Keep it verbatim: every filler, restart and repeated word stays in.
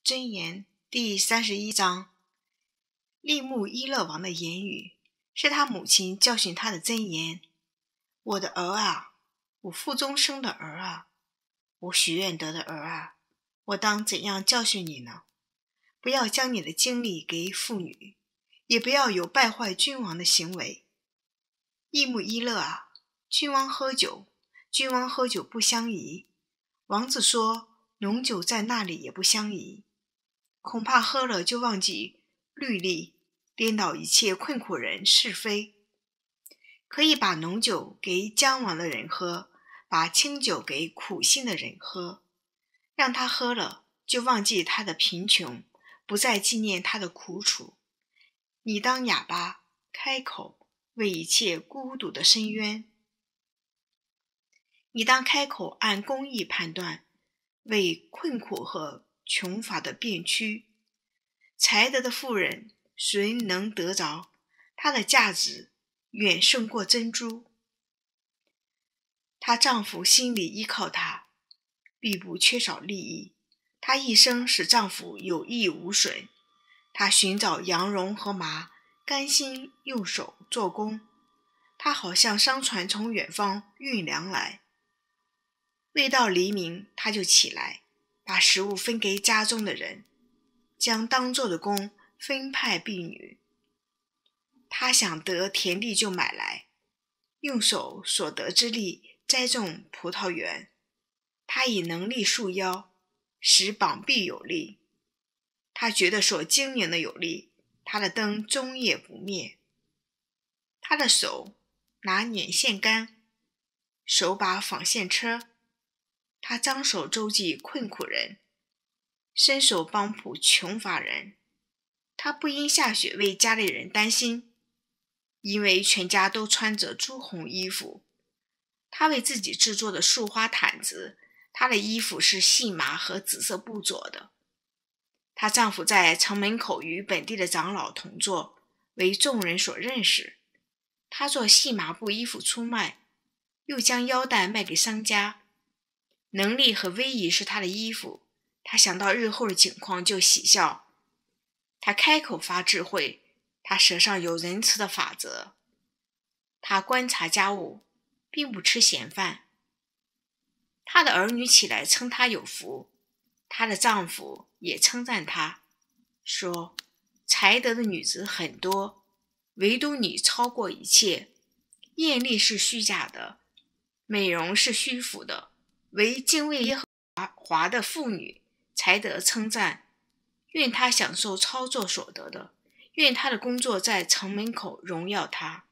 箴言第三十一章。利木伊勒王的言语是他母亲教训他的箴言。我的儿啊，我腹中生的儿啊，我许愿得的儿啊，我当怎样教训你呢？不要将你的精力给妇女，也不要有败坏君王的行为。利木伊勒啊，君王喝酒，君王喝酒不相宜。王子说，浓酒在那里也不相宜，恐怕喝了就忘记律例，颠倒一切困苦人是非。可以把浓酒给将亡的人喝，把清酒给苦心的人喝，让他喝了就忘记他的贫穷，不再纪念他的苦楚。你当哑巴开口，为一切孤独的深渊。你当开口按公义判断，为困苦和穷乏的辩屈。才德的妇人谁能得着？她的价值远胜过珍珠。她丈夫心里依靠她，必不缺少利益。她一生使丈夫有益无损。她寻找羊绒和麻，甘心用手做工。她好像商船从远方运粮来。未到黎明，她就起来，把食物分给家中的人，将当做的工分派婢女。她想得田地就买来，用手所得之力栽种葡萄园。她以能力束腰，使膀臂有力。她觉得所经营的有力，她的灯终夜不灭。她的手拿捻线杆，手把纺线车。他张手周济困苦人，伸手帮扶穷乏人。他不因下雪为家里人担心，因为全家都穿着朱红衣服。他为自己制作的束花毯子，他的衣服是细麻和紫色布做的。她丈夫在城门口与本地的长老同坐，为众人所认识。他做细麻布衣服出卖，又将腰带卖给商家。能力和威仪是他的衣服，他想到日后的景况就喜笑。他开口发智慧，他舌上有仁慈的法则。他观察家务，并不吃闲饭。他的儿女起来称他有福，她的丈夫也称赞她，说才德的女子很多，唯独你超过一切。艳丽是虚假的，美容是虚浮的，为敬畏耶和华的妇女才得称赞。愿她享受操作所得的，愿她的工作在城门口荣耀她。